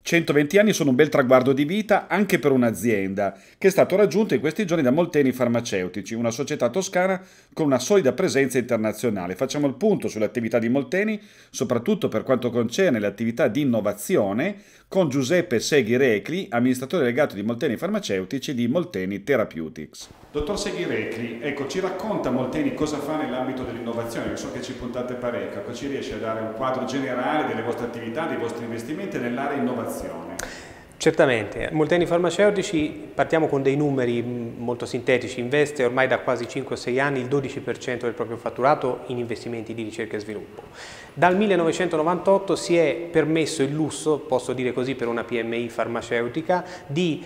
120 anni sono un bel traguardo di vita anche per un'azienda, che è stato raggiunto in questi giorni da Molteni Farmaceutici, una società toscana con una solida presenza internazionale. Facciamo il punto sull'attività di Molteni, soprattutto per quanto concerne le attività di innovazione, con Giuseppe Seghi-Recli, amministratore delegato di Molteni Farmaceutici e di Molteni Therapeutics. Dottor Seghi-Recli, ecco, ci racconta Molteni cosa fa nell'ambito dell'innovazione, so che ci puntate parecchio, ecco, ci riesce a dare un quadro generale delle vostre attività, dei vostri investimenti nell'area innovazione? Certamente, Molteni Farmaceutici partiamo con dei numeri molto sintetici, investe ormai da quasi 5-6 anni il 12% del proprio fatturato in investimenti di ricerca e sviluppo. Dal 1998 si è permesso il lusso, posso dire così per una PMI farmaceutica, di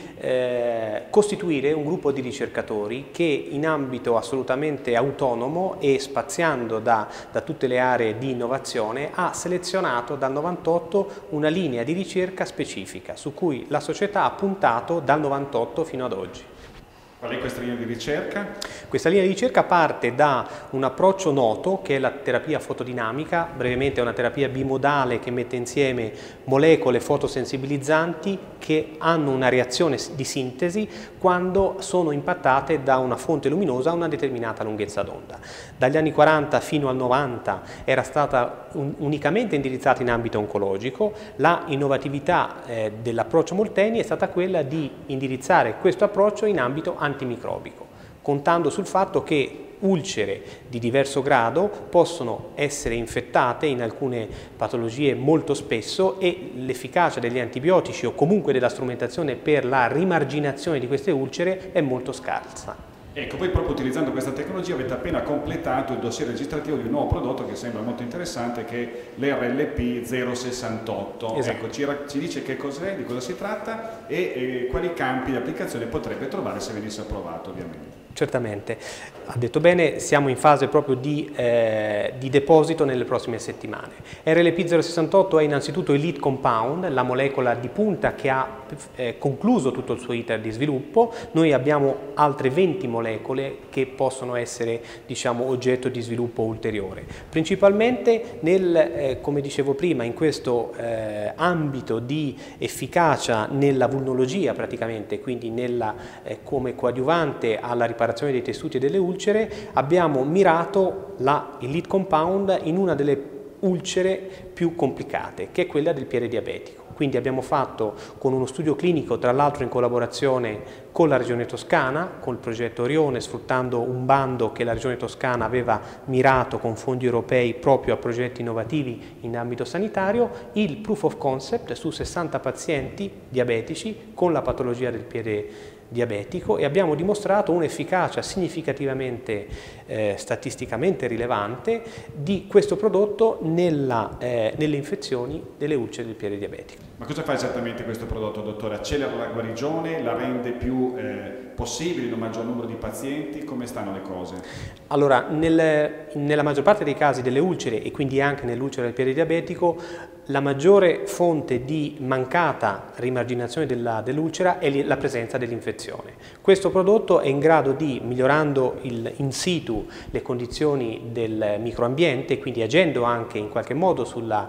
costituire un gruppo di ricercatori che in ambito assolutamente autonomo e spaziando da tutte le aree di innovazione ha selezionato dal 98 una linea di ricerca specifica su cui la società ha puntato dal 98 fino ad oggi. Qual è questa linea di ricerca? Questa linea di ricerca parte da un approccio noto che è la terapia fotodinamica, brevemente è una terapia bimodale che mette insieme molecole fotosensibilizzanti che hanno una reazione di sintesi quando sono impattate da una fonte luminosa a una determinata lunghezza d'onda. Dagli anni 40 fino al 90 era stata unicamente indirizzata in ambito oncologico, la innovatività dell'approccio Molteni è stata quella di indirizzare questo approccio in ambito antimicrobico, contando sul fatto che ulcere di diverso grado possono essere infettate in alcune patologie molto spesso e l'efficacia degli antibiotici o comunque della strumentazione per la rimarginazione di queste ulcere è molto scarsa. Ecco, voi proprio utilizzando questa tecnologia avete appena completato il dossier registrativo di un nuovo prodotto che sembra molto interessante, che è l'RLP 068. Esatto. Ecco, ci dice che cos'è, di cosa si tratta e quali campi di applicazione potrebbe trovare se venisse approvato, ovviamente. Certamente, ha detto bene, siamo in fase proprio di deposito nelle prossime settimane. RLP 068 è innanzitutto il lead compound, la molecola di punta che ha concluso tutto il suo iter di sviluppo. Noi abbiamo altre 20 molecole che possono essere, diciamo, oggetto di sviluppo ulteriore. Principalmente come dicevo prima, in questo ambito di efficacia nella vulnologia praticamente, quindi come coadiuvante alla riparazione dei tessuti e delle ulcere, abbiamo mirato il lead compound in una delle ulcere più complicate, che è quella del piede diabetico. Quindi abbiamo fatto con uno studio clinico, tra l'altro in collaborazione con la Regione Toscana, con il progetto Orione, sfruttando un bando che la Regione Toscana aveva mirato con fondi europei proprio a progetti innovativi in ambito sanitario, il proof of concept su 60 pazienti diabetici con la patologia del piede diabetico e abbiamo dimostrato un'efficacia significativamente statisticamente rilevante di questo prodotto nelle infezioni delle ulcere del piede diabetico. Ma cosa fa esattamente questo prodotto, dottore? Accelera la guarigione, la rende più possibile in un maggior numero di pazienti? Come stanno le cose? Allora, nella maggior parte dei casi delle ulcere e quindi anche nell'ulcera del piede diabetico, la maggiore fonte di mancata rimarginazione dell'ulcera è la presenza dell'infezione. Questo prodotto è in grado di, migliorando in situ le condizioni del microambiente, quindi agendo anche in qualche modo sulla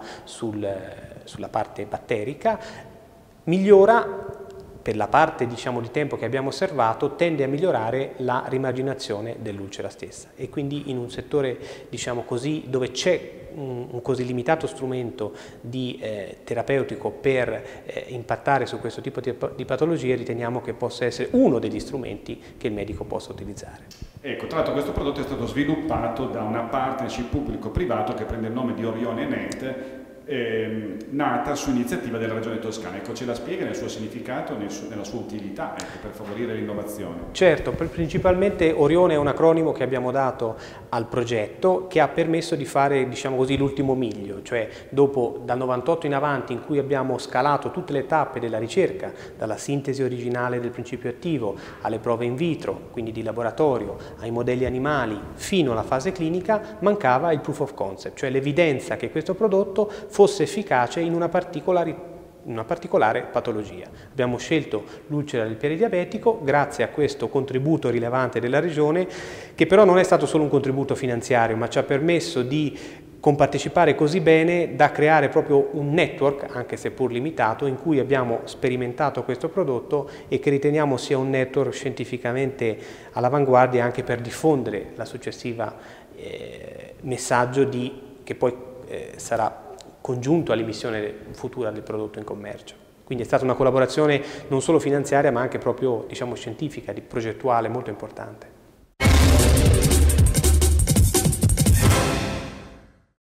parte batterica, migliora, per la parte diciamo di tempo che abbiamo osservato, tende a migliorare la rimarginazione dell'ulcera stessa e quindi in un settore diciamo così dove c'è un così limitato strumento terapeutico per impattare su questo tipo di patologie, riteniamo che possa essere uno degli strumenti che il medico possa utilizzare. Ecco, tra l'altro questo prodotto è stato sviluppato da una partnership pubblico-privato che prende il nome di Orione Net, nata su iniziativa della Regione Toscana. Ecco, ce la spiega nel suo significato, nella sua utilità, ecco, per favorire l'innovazione. Certo, principalmente Orione è un acronimo che abbiamo dato al progetto che ha permesso di fare, diciamo così, l'ultimo miglio, cioè dal 98 in avanti, in cui abbiamo scalato tutte le tappe della ricerca, dalla sintesi originale del principio attivo alle prove in vitro, quindi di laboratorio, ai modelli animali, fino alla fase clinica, mancava il proof of concept, cioè l'evidenza che questo prodotto fosse efficace in una particolare una particolare patologia. Abbiamo scelto l'ulcera del piede diabetico grazie a questo contributo rilevante della Regione, che però non è stato solo un contributo finanziario, ma ci ha permesso di compartecipare così bene da creare proprio un network, anche se pur limitato, in cui abbiamo sperimentato questo prodotto e che riteniamo sia un network scientificamente all'avanguardia anche per diffondere la successiva messaggio che poi sarà congiunto all'emissione futura del prodotto in commercio. Quindi è stata una collaborazione non solo finanziaria ma anche proprio, diciamo, scientifica, progettuale molto importante.